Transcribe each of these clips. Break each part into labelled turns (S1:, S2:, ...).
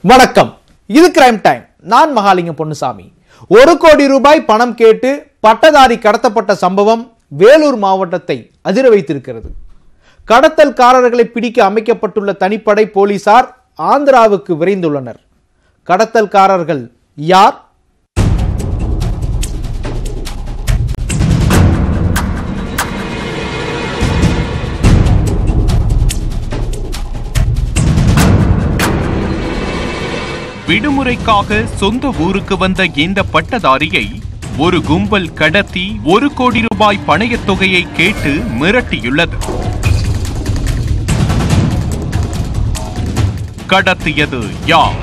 S1: வணக்கம். இது crime time. நான் மகாலிங்கம் பொன்னுசாமி. 1 கோடி ரூபாய் பணம் கேட்டு பட்டதாரி கடத்தப்பட்ட சம்பவம் வேலூர் மாவட்டத்தை அதிர வைத்திருக்கிறது. கடத்தல்காரர்களை பிடிக்க அமைக்கப்பட்டுள்ள தனிப்படை போலீசார் ஆந்திராவுக்கு விரைந்துள்ளனர். கடத்தல்காரர்கள் யார்?
S2: விடுமுறைக்காக சொந்த ஊருக்கு வந்த இந்த பட்டதாரியை ஒரு கும்பல் கடத்தி 1 கோடி ரூபாய் பணயத் தொகையை கேட்டு மிரட்டியுள்ளது. கடத்தியது யார்?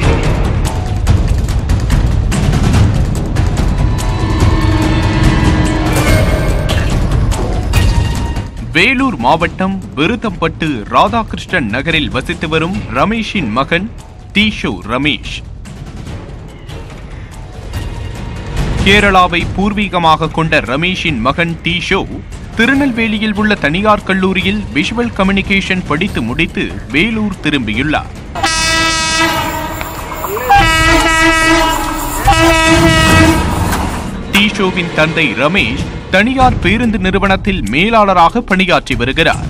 S2: வேலூர் மாவட்டம் விருதம்பட்டு ராதாகிருஷ்ணன் நகரில் வசித்து வரும் ரமேஷின் மகன் டீஷோ ரமேஷ். கேரளாவை பூர்வீகமாக கொண்ட ரமேஷின் மகன் டீஷோ திருநெல்வேலியில் உள்ள தனியார் கல்லூரியில் விஷுவல் கம்யூனிகேஷன் படித்து முடித்து வேலூர் திரும்பியுள்ளார். டீஷோவின் தந்தை ரமேஷ் தனியார் பேருந்து நிறுவனத்தில் மேலாளராக பணியாற்றி வருகிறார்.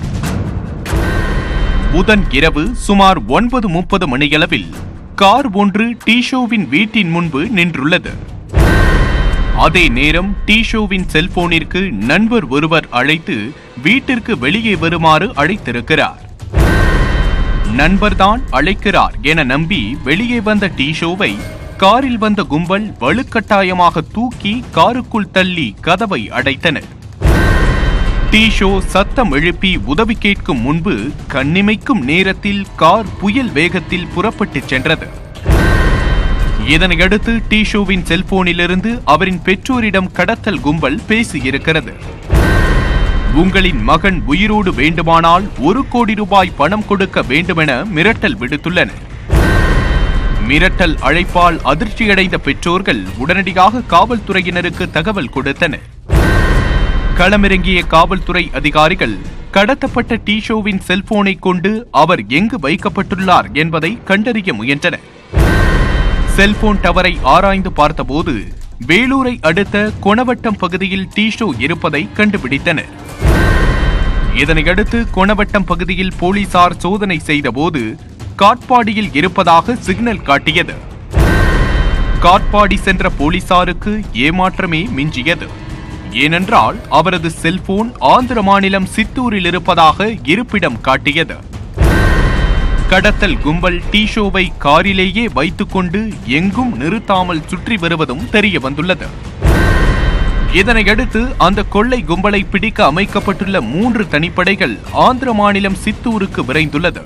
S2: புதன் இரவு சுமார் 9:30 மணியளவில் கார் ஒன்று டீஷோவின் வீட்டின் முன்பு நின்றுள்ளது. அதே நேரம் டீஷோவின் செல்போனிற்கு நண்பர் ஒருவர் அழைத்து வீட்டிற்கு வெளியே வருமாறு அழைத்திருக்கிறார். நண்பர்தான் அழைக்கிறார் என நம்பி வெளியே வந்த டீஷோவை காரில் வந்த கும்பல் வலுக்கட்டாயமாக தூக்கி காருக்குள் தள்ளி கதவை அடைத்தனர். டீஷோ சத்தம் எழுப்பி உதவி கேட்கும் முன்பு கண்ணிமைக்கும் நேரத்தில் கார் புயல் வேகத்தில் புறப்பட்டு சென்றது. இதனையடுத்து டீஷோவின் செல்போனிலிருந்து அவரின் பெற்றோரிடம் கடத்தல் கும்பல் பேசியிருக்கிறது. உங்களின் மகன் உயிரோடு வேண்டுமானால் 1 கோடி ரூபாய் பணம் கொடுக்க வேண்டுமென மிரட்டல் விடுத்துள்ளனர். மிரட்டல் அழைப்பால் அதிர்ச்சியடைந்த பெற்றோர்கள் உடனடியாக காவல்துறையினருக்கு தகவல் கொடுத்தனர். களமிறங்கிய காவல்துறை அதிகாரிகள் கடத்தப்பட்ட டீஷோவின் செல்போனை கொண்டு அவர் எங்கு வைக்கப்பட்டுள்ளார் என்பதை கண்டறிய முயன்றனர். செல்போன் டவரை ஆராய்ந்து பார்த்தபோது வேலூரை அடுத்த கொணவட்டம் பகுதியில் டீஷோ இருப்பதை கண்டுபிடித்தனர். இதனையடுத்து கொணவட்டம் பகுதியில் போலீசார் சோதனை செய்தபோது காட்பாடியில் இருப்பதாக சிக்னல் காட்டியது. காட்பாடி சென்ற போலீசாருக்கு ஏமாற்றமே மிஞ்சியது. ஏனென்றால் அவரது செல்போன் ஆந்திர மாநிலம் சித்தூரில் இருப்பதாக இருப்பிடம் காட்டியது. கடத்தல் கும்பல் டீஷோவை காரிலேயே வைத்துக்கொண்டு எங்கும் நிறுத்தாமல் சுற்றி வருவதும் தெரிய வந்துள்ளது. இதனையடுத்து அந்த கொள்ளை கும்பலை பிடிக்க அமைக்கப்பட்டுள்ள 3 தனிப்படைகள் ஆந்திர மாநிலம் சித்தூருக்கு விரைந்துள்ளது.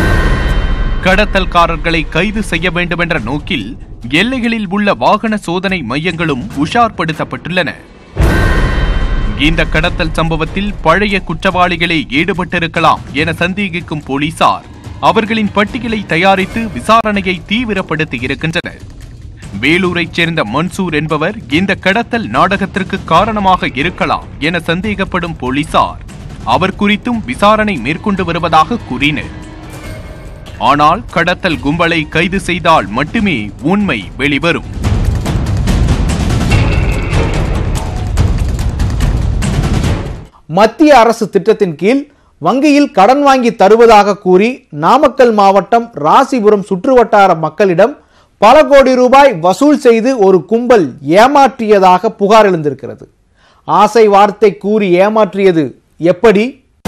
S2: கடத்தல்காரர்களை கைது செய்ய வேண்டுமென்ற நோக்கில் எல்லைகளில் உள்ள வாகன சோதனை மையங்களும் உஷார்படுத்தப்பட்டுள்ளன. இந்த கடத்தல் சம்பவத்தில் பழைய குற்றவாளிகளே ஈடுபட்டிருக்கலாம் என சந்தேகிக்கும் போலீசார் அவர்களின் பட்டியலை தயாரித்து விசாரணையை தீவிரப்படுத்தி இருக்கின்றனர். வேலூரைச் சேர்ந்த மன்சூர் என்பவர் இந்த கடத்தல் நாடகத்திற்கு காரணமாக இருக்கலாம் என சந்தேகப்படும் போலீசார் அவர் குறித்தும் விசாரணை மேற்கொண்டு வருவதாக கூறினர். ஆனால் கடத்தல் கும்பலை கைது செய்தால் மட்டுமே உண்மை வெளிவரும்.
S1: மத்திய அரசு திட்டத்தின் கீழ் வங்கியில் கடன் வாங்கி தருவதாக கூறி நாமக்கல் மாவட்டம் ராசிபுரம் சுற்றுவட்டார மக்களிடம் பல கோடி ரூபாய் வசூல் செய்து ஒரு கும்பல் ஏமாற்றியதாக புகார் எழுந்திருக்கிறது. ஆசை வார்த்தை கூறி ஏமாற்றியது எப்படி?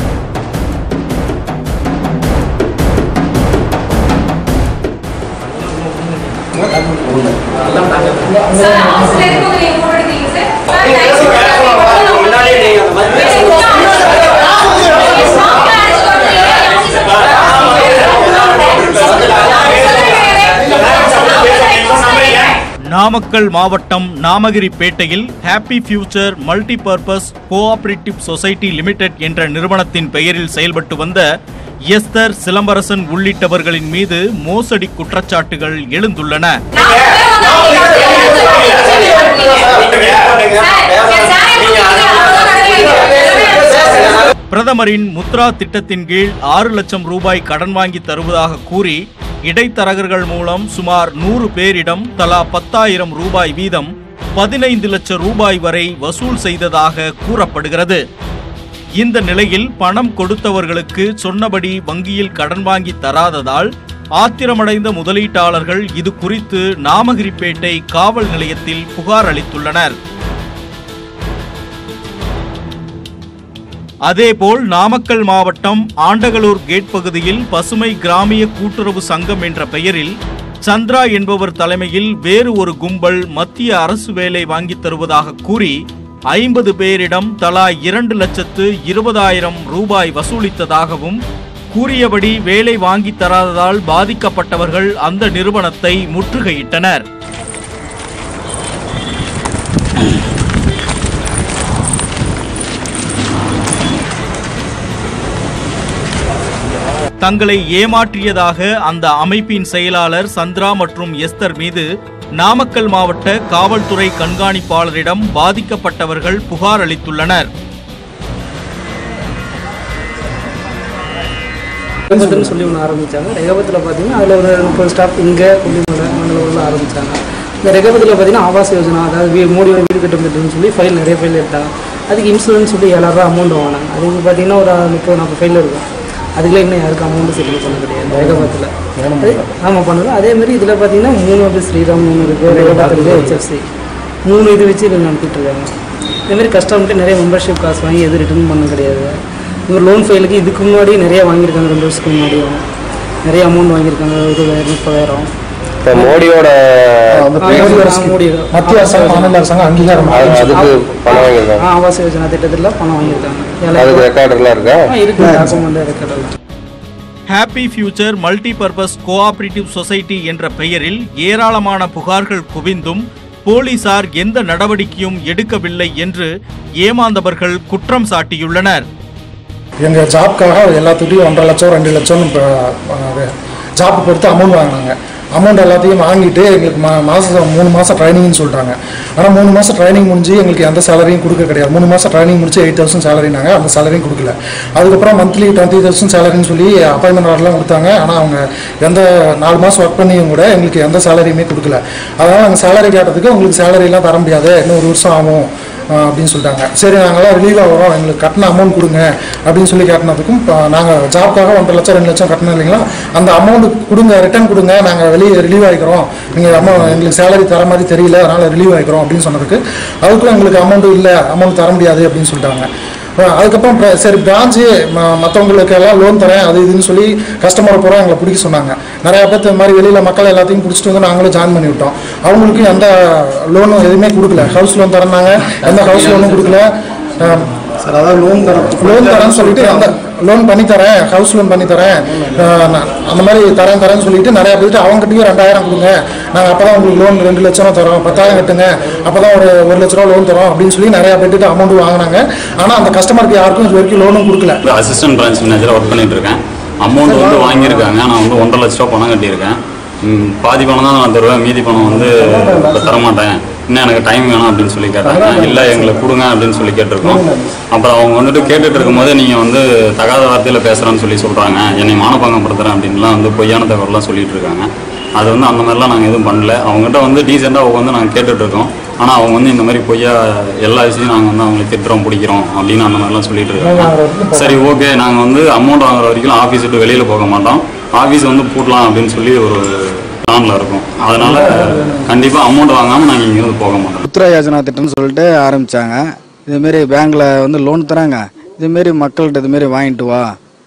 S3: நாமக்கல் மாவட்டம் நாமகிரிப்பேட்டையில் happy future multi purpose cooperative society limited என்ற நிறுவனத்தின் பெயரில் செயல்பட்டு வந்த எஸ்தர் சிலம்பரசன் உள்ளிட்டவர்களின் மீது மோசடி குற்றச்சாட்டுகள் எழுந்துள்ளன. பிரதமரின் முத்ரா திட்டத்தின் கீழ் 6 லட்சம் ரூபாய் கடன் வாங்கி தருவதாக கூறி இடைத்தரகர்கள் மூலம் சுமார் 100 பேரிடம் தலா 10,000 ரூபாய் வீதம் 15 லட்சம் ரூபாய் வரை வசூல் செய்ததாக கூறப்படுகிறது. இந்த நிலையில் பணம் கொடுத்தவர்களுக்கு சொன்னபடி வங்கியில் கடன் வாங்கி தராததால் ஆத்திரமடைந்த முதலீட்டாளர்கள் இது குறித்து நாமகிரிப்பேட்டை காவல் நிலையத்தில் புகார் அளித்துள்ளனர். அதேபோல் நாமக்கல் மாவட்டம் ஆண்டகலூர் கேட் பகுதியில் பசுமை கிராமிய கூட்டுறவு சங்கம் என்ற பெயரில் சந்திரா என்பவர் தலைமையில் வேறு ஒரு கும்பல் மத்திய அரசு வேலை வாங்கி தருவதாக கூறி 50 பேரிடம் தலா 2,20,000 ரூபாய் வசூலித்ததாகவும் கூறியபடி வேலை வாங்கி தராததால் பாதிக்கப்பட்டவர்கள் அந்த நிறுவனத்தை முற்றுகையிட்டனர். தங்களை ஏமாற்றியதாக அந்த அமைப்பின் செயலாளர் சந்திரா மற்றும் எஸ்தர் மீது நாமக்கல் மாவட்ட காவல்துறை கண்காணிப்பாளரிடம் பாதிக்கப்பட்டவர்கள் புகார் அளித்துள்ளனர்.
S4: சொல்லி ஒன்று ஆரம்பித்தாங்க. ரெகபத்தில் பார்த்தீங்கன்னா அதில் ஒரு 30 ஸ்டாஃப் இங்கே கொல்லிமலை மண்டலத்தில் ஆரம்பித்தாங்க. இந்த ரெகபத்தில் பார்த்தீங்கன்னா ஆவாஸ் யோஜனா, அதாவது மோடி வீடு கட்டும் திட்டம்னு சொல்லி ஃபைல் நிறைய ஃபைல் எடுத்தாங்க. அதுக்கு இன்சூரன்ஸ் சொல்லி 7,000 அமௌண்ட் வாங்கினாங்க. அதுக்கு பார்த்தீங்கன்னா ஒரு 30-40 ஃபைல் இருக்கும். அதுக்குள்ளே இன்னும் யாருக்கும் அமௌண்ட்டு செட்டில் பண்ண கிடையாது ரெகபத்தில். ஆமாம் பண்ணலாம். அதேமாதிரி இதில் பார்த்தீங்கன்னா 3 வந்து ஸ்ரீராம் 3 இருக்குது, ரெகபத்தில் HFC 3 இது வச்சு இதில் நடத்திட்டுருக்காங்க. இதேமாதிரி கஸ்டமர்கிட்ட நிறைய மெம்பர்ஷிப் காசு வாங்கி எதுவும் ரிட்டர்ன் பண்ண கிடையாது. இவர் லோன் ஃபைலுக்கு இதுக்கு முன்னாடி நிறைய வாங்கியிருக்காங்க. 2 வருஷத்துக்கு முன்னாடியும் நிறைய அமௌண்ட் வாங்கியிருக்காங்க. 20,000 30,000.
S5: மோடியோட
S4: மத்திய அரசாங்கம் அங்கீகாரம் ஆவாஸ் யோஜனா திட்டத்தில் பணம் வாங்கியிருக்காங்க.
S3: Happy future multipurpose cooperative society என்ற பெயரில் ஏராளமான புகார்கள் குவிந்தும் போலீசார் எந்த நடவடிக்கையும் எடுக்கவில்லை என்று ஏமாந்தவர்கள் குற்றம் சாட்டியுள்ளனர்.
S6: எங்கள் ஜாப்க்காக எல்லாத்துட்டையும் 1.5 லட்சம் 2 லட்சம் ஜாப் பொறுத்து அமௌண்ட் வாங்கினாங்க. அமௌண்ட் எல்லாத்தையும் வாங்கிட்டு எங்களுக்கு மாதம் 3 மாதம் ட்ரைனிங்னு சொல்லிட்டாங்க. ஆனால் 3 மாதம் ட்ரைனிங் முடிஞ்சு எங்களுக்கு எந்த சேலரியும் கொடுக்க கிடையாது. 3 மாதம் ட்ரைனிங் முடிச்சு 8,000 சேலரினாங்க. அந்த சேலரியும் கொடுக்கல. அதுக்கப்புறம் மந்த்லி 20,000 சேலரின்னு சொல்லி அப்பாயின்மெண்ட் ஆர்டர்லாம் கொடுத்தாங்க. ஆனால் அவங்க எந்த 4 மாதம் ஒர்க் பண்ணியும் கூட எங்களுக்கு எந்த சேலரியுமே கொடுக்கல. அதனால் நாங்கள் சேலரி கேட்டதுக்கு உங்களுக்கு சேலரிலாம் தர முடியாது, இன்னும் 1 வருஷம் ஆகும் அப்படின்னு சொல்லிட்டாங்க. சரி நாங்களாம் ரிலீவாக வரோம், எங்களுக்கு கட்டின அமௌண்ட் கொடுங்க அப்படின்னு சொல்லி கேட்டினதுக்கும் நாங்கள் ஜாப்க்காக 1.5 லட்சம் 2 லட்சம் கட்டணும் இல்லைங்களா, அந்த அமௌண்ட் கொடுங்க, ரிட்டர்ன் கொடுங்க, நாங்கள் வெளியே ரிலீவ் ஆகிக்கிறோம், நீங்கள் எங்களுக்கு சேலரி தர மாதிரி தெரியல, அதனால் ரிலீவ் ஆகிக்கிறோம் அப்படின்னு சொன்னதுக்கு அதுக்கும் எங்களுக்கு அமௌண்ட்டு இல்லை, அமௌண்ட் தர முடியாது அப்படின்னு சொல்லிட்டாங்க. அதுக்கப்புறம் சரி பிரான்ச்சு மற்றவங்களுக்கு எல்லாம் லோன் தரேன் அது இதுன்னு சொல்லி கஸ்டமரை பூரா எங்களை பிடிக்க சொன்னாங்க. நிறையா பேர் இந்த மாதிரி வெளியில் மக்கள் எல்லாத்தையும் பிடிச்சிட்டு வந்து நாங்களும் ஜாயின் பண்ணி விட்டோம். அவங்களுக்கும் எந்த லோனும் எதுவுமே கொடுக்கல. ஹவுஸ் லோன் தரேன்னாங்க, எந்த ஹவுஸ் லோனும் கொடுக்கல. சார் அதாவது லோன் தரேன்னு சொல்லிட்டு அந்த லோன் பண்ணி தரேன், ஹவுஸ் லோன் பண்ணி தரேன், அந்த மாதிரி தரேன்னு சொல்லிட்டு நிறையா பேர்ட்டு அவங்ககிட்டயும் 2,000 கொடுங்க, நாங்கள் அப்போ தான் உங்களுக்கு லோன் 2 லட்சம் தரோம், 10,000 கட்டுங்க, அப்போ தான் ஒரு 1 லட்ச ரூபா லோன் தரோம் அப்படின்னு சொல்லி நிறையா பேர்ட்டு அமௌண்ட் வாங்கினாங்க. ஆனால் அந்த கஸ்டமருக்கு யாருக்கும் இது வரைக்கும் லோனும் கொடுக்கல.
S7: அசிஸ்டன்ட் பிரான்ச் மேனேஜராக ஒர்க் பண்ணிட்டு இருக்கேன். அமௌண்ட் வந்து வாங்கியிருக்காங்க. நான் வந்து 1.5 லட்ச ரூபா பணம் கட்டியிருக்கேன். பாதி பணம் தான் நான் தருவேன், மீதி பணம் வந்து தரமாட்டேன், இன்னும் எனக்கு டைம் வேணும் அப்படின்னு சொல்லி கேட்டாங்க. இல்லை எங்களுக்கு கொடுங்க அப்படின்னு சொல்லி கேட்டிருக்கோம். அப்புறம் அவங்க வந்துட்டு கேட்டுட்டு இருக்கும்போது நீங்கள் வந்து தகாத வார்த்தையில் பேசுகிறேன்னு சொல்லி சொல்கிறாங்க, என்னை மானபங்கப்படுத்துகிறேன் அப்படின்லாம் வந்து பொய்யான தகவலாம் சொல்லிட்டு இருக்காங்க. அது வந்து அந்த மாதிரிலாம் நாங்கள் எதுவும் பண்ணல. அவங்ககிட்ட வந்து டீசெண்டாக உட்காந்து நாங்கள் கேட்டுட்ருக்கோம். ஆனால் அவங்க வந்து இந்த மாதிரி பொய்யா எல்லா விஷயத்தையும் நாங்கள் வந்து அவங்களை திட்டுறோம் பிடிக்கிறோம் அப்படின்னு அந்த மாதிரிலாம் சொல்லிட்டு இருக்காங்க. சரி ஓகே, நாங்கள் வந்து அமௌண்ட் வாங்குற வரைக்கும் ஆஃபீஸ் விட்டு வெளியில் போக மாட்டோம், ஆஃபீஸ் வந்து பூட்டலாம் அப்படின்னு சொல்லி ஒரு பிளானில் இருக்கும். அதனால் கண்டிப்பாக அமௌண்ட் வாங்காமல் நாங்கள் இங்கேருந்து போக மாட்டோம்.
S8: முத்ரா யோஜனா திட்டம்னு சொல்லிட்டு ஆரம்பித்தாங்க. இதுமாரி பேங்க்கில் வந்து லோன் தராங்க, இதுமாரி மக்கள்கிட்ட இதுமாரி வாங்கிட்டு வா,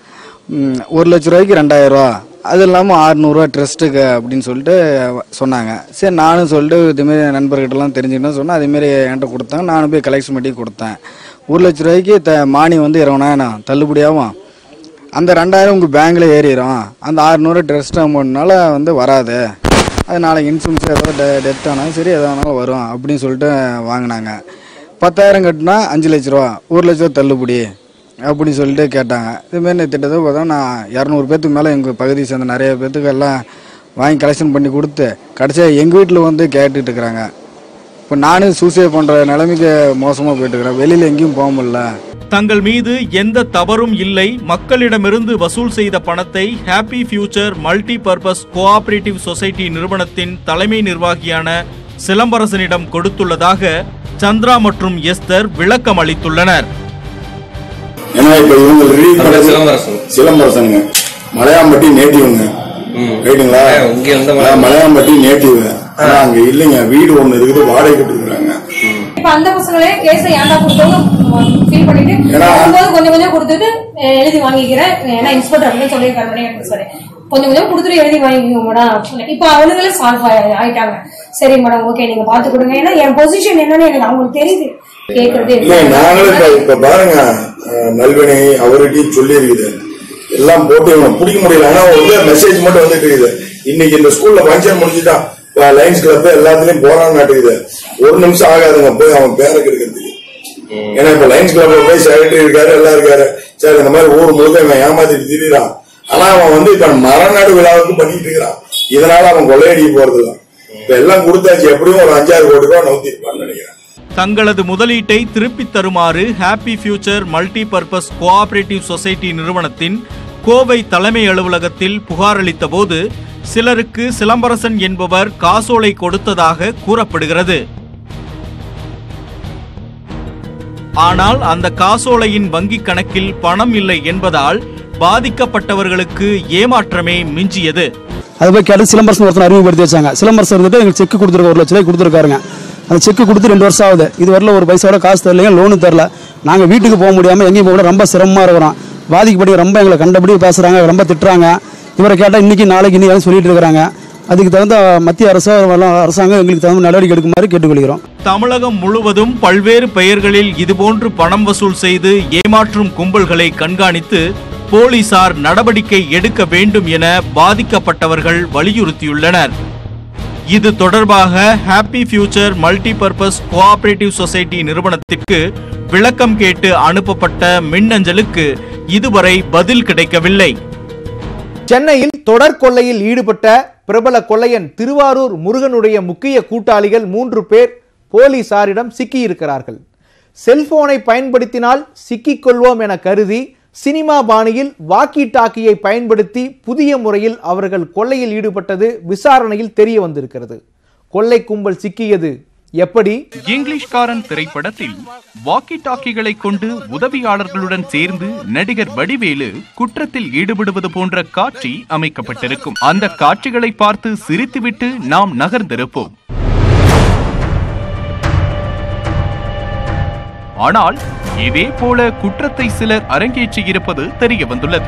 S8: 1 லட்ச ரூபாய்க்கு 2,000 ரூபா, அது இல்லாமல் 600 ரூபா ட்ரஸ்ட்டுக்கு அப்படின்னு சொல்லிட்டு சொன்னாங்க. சரி நானும் சொல்லிட்டு இதுமாரி நண்பர்கிட்டலாம் தெரிஞ்சுக்கணும்னு சொன்னால் அதேமாரி என்கிட்ட கொடுத்தாங்க. நானும் போய் கலெக்ஷன் பண்ணி கொடுத்தேன். 1 லட்ச ரூபாய்க்கு மானியம் வந்து 20,000 தள்ளுபடியாகும். அந்த 2,000 உங்கள் பேங்கில் ஏறிடும். அந்த 600 ட்ரஸ்ட் அமௌண்ட்னால வந்து வராது, அது நாளைக்கு இன்சூரன்ஸ் ஏதாவது டெத் ஆனாலும் சரி எதானாலும் வரும் அப்படின்னு சொல்லிட்டு வாங்கினாங்க. 10,000 கட்டினா 5 லட்ச ரூபா, 1 லட்ச ரூபா தள்ளுபடி அப்படின்னு சொல்லிட்டு கேட்டாங்க. இதுமாரி திட்டத்தை பார்த்தா நான் 200 பேர்த்துக்கு மேலே எங்கள் பகுதியை சேர்ந்த நிறைய பேர்த்துக்கு எல்லாம் வாங்கி கலெக்ஷன் பண்ணி கொடுத்து கடைசியாக எங்கள் வீட்டில் வந்து கேட்டுட்டு இருக்கிறாங்க. இப்போ நானும் சூசைட் பண்ணுற நிலைமைக்கு மோசமாக போயிட்டுருக்கிறேன், வெளியில் எங்கேயும் போக முடியல.
S3: தங்கள் மீது எந்த தவறும் இல்லை, மக்களிடமிருந்து வசூல் செய்த பணத்தை happy future multi purpose cooperative society நிறுவனத்தின் தலைமை நிர்வாகியான சிலம்பரசனிடம் கொடுத்துள்ளதாக சந்திரா மற்றும் எஸ்தர் விளக்கம் அளித்துள்ளனர்.
S5: சிலம்பரசனுங்க மலையாம்பட்டி நேட்டிவ்ங்க, ரைட்டுங்களா? மலையாம்பட்டி நேட்டிவ், அங்க இல்லைங்க, வீடு ஒண்ணு இருக்குது, வாடகை கொடுத்துருக்காங்க.
S9: இப்ப அந்த பசங்களே கேஸ ஏன்டா கொடுத்தோம் ஃபீல் பண்ணிட்டு கொஞ்சம் கொஞ்சம் கொடுத்துட்டு எழுதி வாங்கிக்கிறேன், ஏன்னா இன்ஸ்பெக்டர் அப்படின்னு சொல்லியிருக்காரு. எனக்கு சொல்லி கொஞ்சம் கொஞ்சம் கொடுத்துட்டு எழுதி வாங்கிக்கோங்க மேடம். இப்ப அவனுங்களே சால்வ் ஆயிட்டாங்க. சரி மேடம், ஓகே, நீங்க பாத்து கொடுங்க, ஏன்னா என் பொசிஷன் என்னன்னு எனக்கு அவங்களுக்கு தெரியுது. கேக்குறது
S5: நாங்களும் இப்ப பாருங்க, நல்வினை அவர்கிட்டயும் சொல்லி இருக்குது, எல்லாம் போட்டு பிடிக்க முடியல. ஆனா ஒரு மெசேஜ் மட்டும் வந்துட்டு இருக்குது, இன்னைக்கு இந்த ஸ்கூல்ல ஃபங்க்ஷன் முடிச்சுட்டான், லைன்ஸ் கிளப் எல்லாத்துலயும் போறான்னு நாட்டுக்குது. ஒரு நிமிஷம் ஆகாதுங்க போய் அவன் பேருக்கு இருக்கிறதுக்கு. ஏன்னா இப்ப லைன்ஸ் கிளப்ல போய் செக்ரட்டரி இருக்காரு, எல்லாம் இருக்காரு. சரி, இந்த மாதிரி ஊர் முழுக்க இவன் ஏமாத்திட்டு திரிறான். ஆனா அவன் வந்து இப்ப மரநாடு விழாவுக்கு பண்ணிட்டு இருக்கிறான். இதனால அவன் கொள்ளையடிக்க போறதுதான். இப்ப எல்லாம் கொடுத்தாச்சு, எப்படியும் ஒரு 5-6 கோடி ரூபாய் நவுத்திருப்பான்னு நினைக்கிறேன்.
S3: தங்களது முதலீட்டை திருப்பித் தருமாறு happy future multi purpose cooperative society நிறுவனத்தின் கோவை தலைமை அலுவலகத்தில் புகார் அளித்த போது சிலருக்கு சிலம்பரசன் என்பவர் காசோலை கொடுத்ததாக கூறப்படுகிறது. ஆனால் அந்த காசோலையின் வங்கிக் கணக்கில் பணம் இல்லை என்பதால் பாதிக்கப்பட்டவர்களுக்கு ஏமாற்றமே மிஞ்சியது.
S10: அது போய் கேட்டு சிலம்பரசன் ஒருத்தர் அறிமுகப்படுத்தி வச்சாங்க. சிலம்பரசன் இருந்துட்டு எங்களுக்கு செக் கொடுத்துருக்க 1 லட்ச ரூபாய் கொடுத்துருக்காருங்க. அந்த செக் கொடுத்து 2 வருஷம் ஆகுது. இது வரல ஒரு பைசாவோட காசு தரலைங்க, லோனு தரல. நாங்கள் வீட்டுக்கு போக முடியாமல் எங்கேயும் போக ரொம்ப சிரமமாக இருக்கிறோம். பாதிக்கப்படி ரொம்ப எங்களை கண்டபடி பேசுகிறாங்க, ரொம்ப திட்டுறாங்க. இவரை கேட்டால் இன்னைக்கு நாளைக்கு இன்னைக்கு சொல்லிட்டு இருக்கிறாங்க. அதுக்கு தகுந்த மத்திய அரசாங்கம் எங்களுக்கு தகுந்த நடவடிக்கை எடுக்குமாறு கேட்டுக்கொள்கிறோம்.
S3: தமிழகம் முழுவதும் பல்வேறு பெயர்களில் இதுபோன்று பணம் வசூல் செய்து ஏமாற்றும் கும்பல்களை கண்காணித்து போலீசார் நடவடிக்கை எடுக்க வேண்டும் என பாதிக்கப்பட்டவர்கள் வலியுறுத்தியுள்ளனர். இது தொடர்பாக happy future multi purpose cooperative society நிறுவனத்திற்கு விளக்கம் கேட்டு அனுப்பப்பட்ட மின்னஞ்சலுக்கு இதுவரை பதில் கிடைக்கவில்லை.
S1: சென்னையில் தொடர் கொள்ளையில் ஈடுபட்ட பிரபல கொள்ளையன் திருவாரூர் முருகனுடைய முக்கிய கூட்டாளிகள் 3 பேர் போலீசாரிடம் சிக்கியிருக்கிறார்கள். செல்போனை பயன்படுத்தினால் சிக்கிக்கொள்வோம் என கருதி சினிமா பாணியில் வாக்கி டாக்கியை பயன்படுத்தி புதிய முறையில் அவர்கள் கொள்ளையில் ஈடுபட்டது விசாரணையில் தெரிய வந்திருக்கிறது. கொள்ளை கும்பல் சிக்கியது எப்படி?
S2: இங்கிலீஷ்காரன் திரைப்படத்தில் வாக்கி டாக்கிகளை கொண்டு உதவியாளர்களுடன் சேர்ந்து நடிகர் வடிவேலு குற்றத்தில் ஈடுபடுவது போன்ற காட்சி அமைக்கப்பட்டிருக்கும். அந்த காட்சிகளை பார்த்து சிரித்துவிட்டு நாம் நகர்ந்திருப்போம். ஆனால் இதே போல குற்றத்தை சிலர் அரங்கேற்றி இருப்பது தெரிய வந்துள்ளது.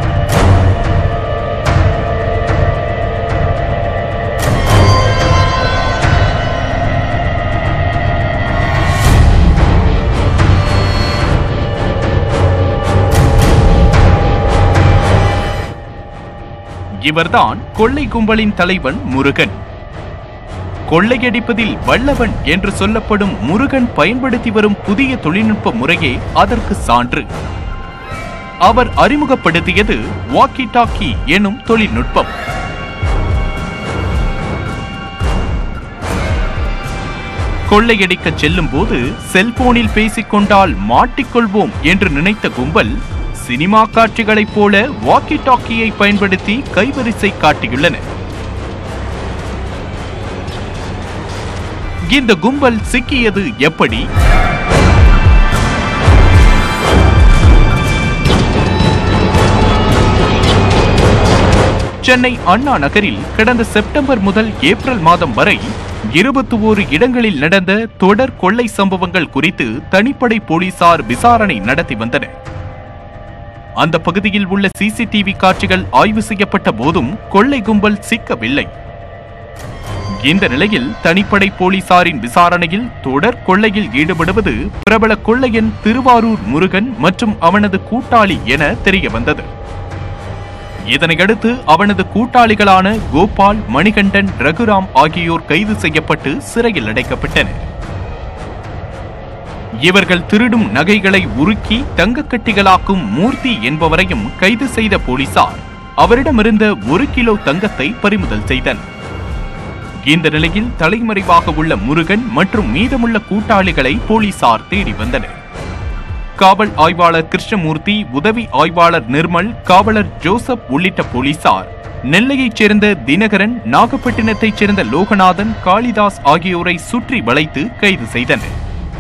S2: இவர்தான் கொள்ளை கும்பலின் தலைவன் முருகன். கொள்ளையடிப்பதில் வல்லவன் என்று சொல்லப்படும் முருகன் பயன்படுத்தி வரும் புதிய தொழில்நுட்ப முறையே அதற்கு சான்று. அவர் அறிமுகப்படுத்தியது வாக்கி டாக்கி எனும் தொழில்நுட்பம். கொள்ளையடிக்க செல்லும் போது செல்போனில் பேசிக்கொண்டால் மாட்டிக்கொள்வோம் என்று நினைத்த கும்பல் சினிமா காட்சிகளைப் போல வாக்கி டாக்கியை பயன்படுத்தி கைவரிசை காட்டியுள்ளனர். இந்த கும்பல் சிக்கியது எப்படி? சென்னை அண்ணா நகரில் கடந்த செப்டம்பர் முதல் ஏப்ரல் மாதம் வரை 21 இடங்களில் நடந்த தொடர் கொள்ளை சம்பவங்கள் குறித்து தனிப்படை போலீசார் விசாரணை நடத்தி வந்தனர். அந்த பகுதியில் உள்ள சிசிடிவி காட்சிகள் ஆய்வு செய்யப்பட்ட போதும் கொள்ளை கும்பல் சிக்கவில்லை. இந்த நிலையில் தனிப்படை போலீசாரின் விசாரணையில் தொடர் கொள்ளையில் ஈடுபடுவது பிரபல கொள்ளையன் திருவாரூர் முருகன் மற்றும் அவனது கூட்டாளி என தெரிய வந்தது. இதனையடுத்து அவனது கூட்டாளிகளான கோபால், மணிகண்டன், ரகுராம் ஆகியோர் கைது செய்யப்பட்டு சிறையில் அடைக்கப்பட்டனர். இவர்கள் திருடும் நகைகளை உருக்கி தங்கக்கட்டிகளாக்கும் மூர்த்தி என்பவரையும் கைது செய்த போலீசார் அவரிடமிருந்த 1 கிலோ தங்கத்தை பறிமுதல் செய்தனர். இந்த நிலையில் தலைமறைவாக உள்ள முருகன் மற்றும் மீதமுள்ள கூட்டாளிகளை போலீசார் தேடி வந்தனர். காவல் ஆய்வாளர் கிருஷ்ணமூர்த்தி, உதவி ஆய்வாளர் நிர்மல், காவலர் ஜோசப் உள்ளிட்ட போலீசார் நெல்லையைச் சேர்ந்த தினகரன், நாகப்பட்டினத்தைச் சேர்ந்த லோகநாதன், காளிதாஸ் ஆகியோரை சுற்றி வளைத்து கைது செய்தனர்.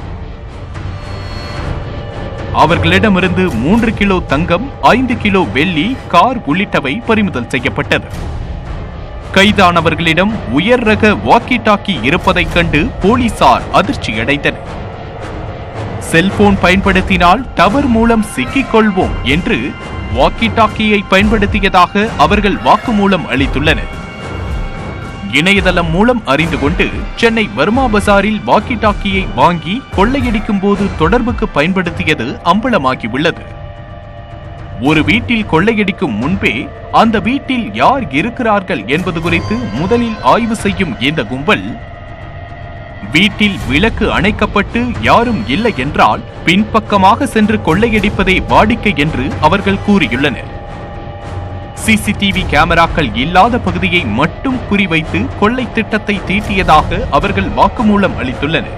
S2: அவர்களிடமிருந்து 3 கிலோ தங்கம், 5 கிலோ வெள்ளி, கார் உள்ளிட்டவை பறிமுதல் செய்யப்பட்டது. கைதானவர்களிடம் உயர் ரக வாக்கி டாக்கி இருப்பதைக் கண்டு போலீசார் அதிர்ச்சியடைந்தனர். செல்போன் பயன்படுத்தினால் டவர் மூலம் சிக்கிக் கொள்வோம் என்று வாக்கி டாக்கியை பயன்படுத்தியதாக அவர்கள் வாக்குமூலம் அளித்துள்ளனர். இணையதளம் மூலம் அறிந்து கொண்டு சென்னை வர்மா பசாரில் வாக்கி டாக்கியை வாங்கி கொள்ளையடிக்கும் போது தொடர்புக்கு பயன்படுத்தியது அம்பலமாகியுள்ளது. ஒரு வீட்டில் கொள்ளையடிக்கும் முன்பே அந்த வீட்டில் யார் இருக்கிறார்கள் என்பது குறித்து முதலில் ஆய்வு செய்யும் இந்த கும்பல், வீட்டில் விளக்கு அணைக்கப்பட்டு யாரும் இல்லை என்றால் பின்பக்கமாக சென்று கொள்ளையடிப்பதே வாடிக்கை என்று அவர்கள் கூறியுள்ளனர். சிசிடிவி கேமராக்கள் இல்லாத பகுதியை மட்டும் குறிவைத்து கொள்ளை திட்டத்தை தீட்டியதாக அவர்கள் வாக்குமூலம் அளித்துள்ளனர்.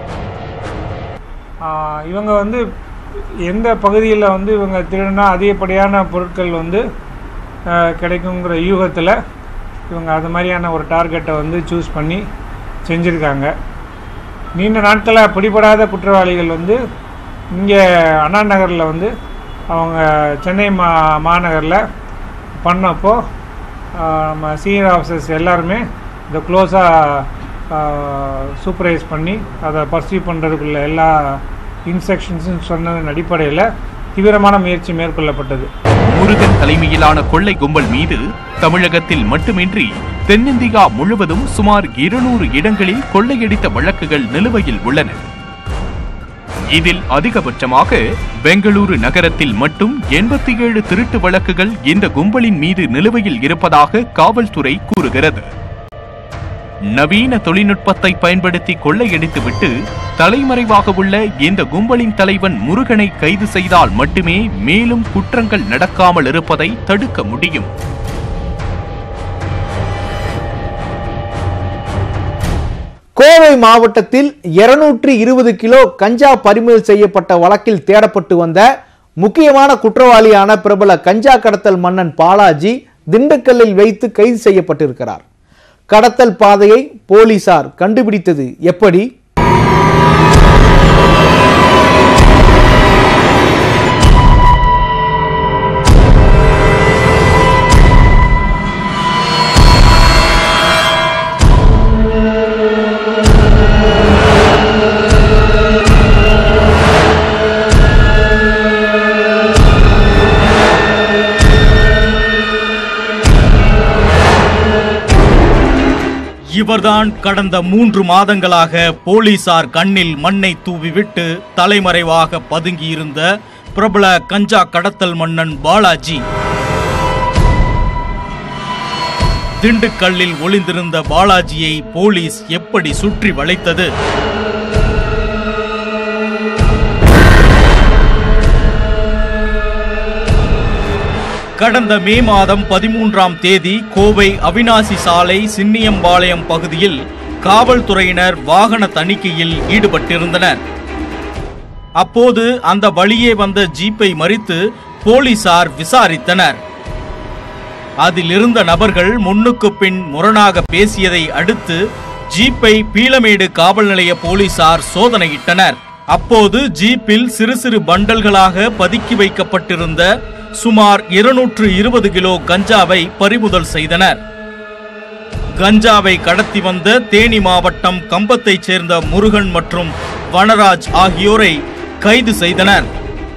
S11: இவங்க எந்த பகுதியில் இவங்க திருடினா அதிகப்படியான பொருட்கள் கிடைக்குங்கிற யூகத்தில் இவங்க அது மாதிரியான ஒரு டார்கெட்டை சூஸ் பண்ணி செஞ்சுருக்காங்க. நீண்ட நாட்களாக பிடிபடாத குற்றவாளிகள் இங்கே அண்ணா நகரில் அவங்க சென்னை மாநகரில் பண்ணப்போ நம்ம சீனியர் ஆஃபீஸர்ஸ் எல்லாருமே இதை க்ளோஸாக சூப்பர்வைஸ் பண்ணி அதை பர்சீவ் பண்ணுறதுக்குள்ள எல்லா இன்ஸ்ட்ரக்ஷன்ஸும் சொன்னதன் அடிப்படையில் தீவிரமான முயற்சி மேற்கொள்ளப்பட்டது.
S2: முருகன் தலைமையிலான கொள்ளை கும்பல் மீது தமிழகத்தில் மட்டுமின்றி தென்னிந்தியா முழுவதும் சுமார் 200 இடங்களில் கொள்ளையடித்த வழக்குகள் நிலுவையில் உள்ளன. இதில் அதிகபட்சமாக பெங்களூரு நகரத்தில் மட்டும் 87 திருட்டு வழக்குகள் இந்த கும்பலின் மீது நிலுவையில் இருப்பதாக காவல்துறை கூறுகிறது. நவீன தொழில்நுட்பத்தை பயன்படுத்தி கொள்ளையடித்துவிட்டு தலைமறைவாக உள்ள இந்த கும்பலின் தலைவன் முருகனை கைது செய்தால் மட்டுமே மேலும் குற்றங்கள் நடக்காமல் இருப்பதை தடுக்க முடியும்.
S1: கோவை மாவட்டத்தில் 220 கிலோ கஞ்சா பறிமுதல் செய்யப்பட்ட வழக்கில் தேடப்பட்டு வந்த முக்கியமான குற்றவாளியான பிரபல கஞ்சா கடத்தல் மன்னன் பாலாஜி திண்டுக்கல்லில் வைத்து கைது செய்யப்பட்டிருக்கிறார். கடத்தல் பாதையை போலீசார் கண்டுபிடித்தது எப்படி?
S3: இவர்தான் கடந்த 3 மாதங்களாக போலீசார் கண்ணில் மண்ணை தூவிவிட்டு தலைமறைவாக பதுங்கியிருந்த பிரபல கஞ்சா கடத்தல் மன்னன் பாலாஜி. திண்டுக்கல்லில் ஒளிந்திருந்த பாலாஜியை போலீஸ் எப்படி சுற்றி வளைத்தது? கடந்த மே மாதம் 13ஆம் தேதி கோவை அவினாசி சாலை சின்னியம்பாளையம் பகுதியில் காவல்துறையினர் வாகன தணிக்கையில் ஈடுபட்டிருந்தனர். அப்போது அந்த வழியே வந்த ஜீப்பை மறித்து போலீசார் விசாரித்தனர். அதில் இருந்த நபர்கள் முன்னுக்கு பின் முரணாக பேசியதை அடுத்து ஜீப்பை பீளமேடு காவல் நிலைய போலீசார் சோதனையிட்டனர். அப்போது ஜீப்பில் சிறு சிறு பண்டல்களாக பதுக்கி வைக்கப்பட்டிருந்த சுமார் 220 கிலோ கஞ்சாவை பறிமுதல் செய்தனர். கஞ்சாவை கடத்தி வந்த தேனி மாவட்டம் கம்பத்தைச் சேர்ந்த முருகன் மற்றும் வனராஜ் ஆகியோரை கைது செய்தனர்.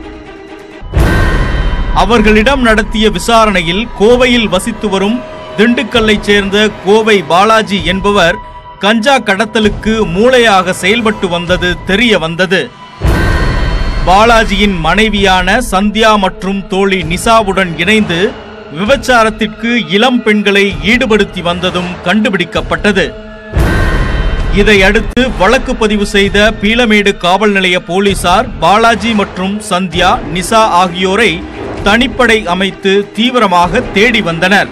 S3: அவர்களிடம் நடத்திய விசாரணையில் கோவையில் வசித்து வரும் திண்டுக்கல்லைச் சேர்ந்த கோவை பாலாஜி என்பவர் கஞ்சா கடத்தலுக்கு மூளையாக செயல்பட்டு வந்தது தெரிய வந்தது. பாலாஜியின் மனைவியான சந்தியா மற்றும் தோழி நிசாவுடன் இணைந்து விபச்சாரத்திற்கு இளம் பெண்களை ஈடுபடுத்தி வந்ததும் கண்டுபிடிக்கப்பட்டது. இதையடுத்து வழக்கு பதிவு செய்த பீளமேடு காவல் நிலைய போலீசார் பாலாஜி மற்றும் சந்தியா, நிசா ஆகியோரை தனிப்படை அமைத்து தீவிரமாக தேடி வந்தனர்.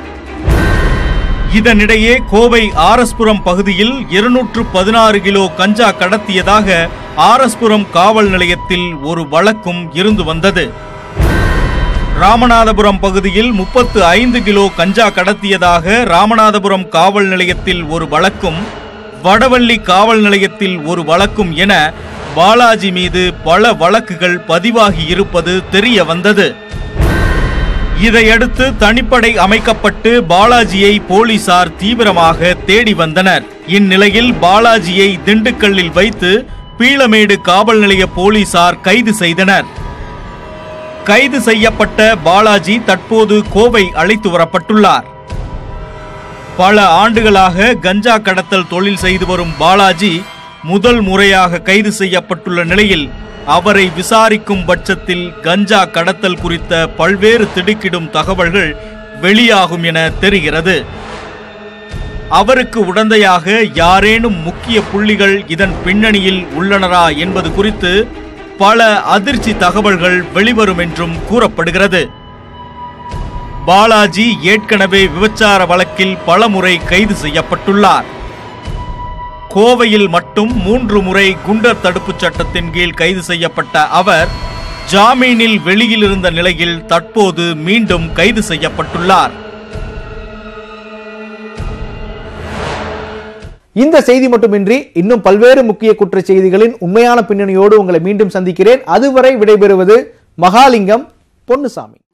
S3: இதனிடையே கோவை ஆர்எஸ்புரம் பகுதியில் 216 கிலோ கஞ்சா கடத்தியதாக ஆர்எஸ்புரம் காவல் நிலையத்தில் ஒரு வழக்கும் இருந்து வந்தது. ராமநாதபுரம் பகுதியில் 35 கிலோ கஞ்சா கடத்தியதாக ராமநாதபுரம் காவல் நிலையத்தில் ஒரு வழக்கும், வடவள்ளி காவல் நிலையத்தில் ஒரு வழக்கும் என பாலாஜி மீது பல வழக்குகள் பதிவாகி இருப்பது தெரிய வந்தது. இதையடுத்து தனிப்படை அமைக்கப்பட்டு பாலாஜியை போலீசார் தீவிரமாக தேடி வந்தனர். இந்நிலையில் பாலாஜியை திண்டுக்கல்லில் வைத்து பீளமேடு காவல் நிலைய போலீசார் கைது செய்தனர். கைது செய்யப்பட்ட பாலாஜி தற்போது கோவை அழைத்து வரப்பட்டுள்ளார். பல ஆண்டுகளாக கஞ்சா கடத்தல் தொழில் செய்து வரும் பாலாஜி முதல் முறையாக கைது செய்யப்பட்டுள்ள நிலையில் அவரை விசாரிக்கும் பட்சத்தில் கஞ்சா கடத்தல் குறித்த பல்வேறு திடுக்கிடும் தகவல்கள் வெளியாகும் என தெரிகிறது. அவருக்கு உடந்தையாக யாரேனும் முக்கிய புள்ளிகள் இதன் பின்னணியில் உள்ளனரா என்பது குறித்து பல அதிர்ச்சி தகவல்கள் வெளிவரும் என்றும் கூறப்படுகிறது. பாலாஜி ஏற்கனவே விபச்சார வழக்கில் பலமுறை கைது செய்யப்பட்டுள்ளார். கோவையில் மட்டும் 3 முறை குண்டர் தடுப்புச் சட்டத்தின் கீழ் கைது செய்யப்பட்ட அவர் ஜாமீனில் வெளியில் இருந்த நிலையில் தற்போது மீண்டும் கைது செய்யப்பட்டுள்ளார்.
S1: இந்த செய்தி மட்டுமின்றி இன்னும் பல்வேறு முக்கிய குற்றச் செய்திகளின் உண்மையான பின்னணியோடு உங்களை மீண்டும் சந்திக்கிறேன். அதுவரை விடைபெறுவது மகாலிங்கம் பொன்னுசாமி.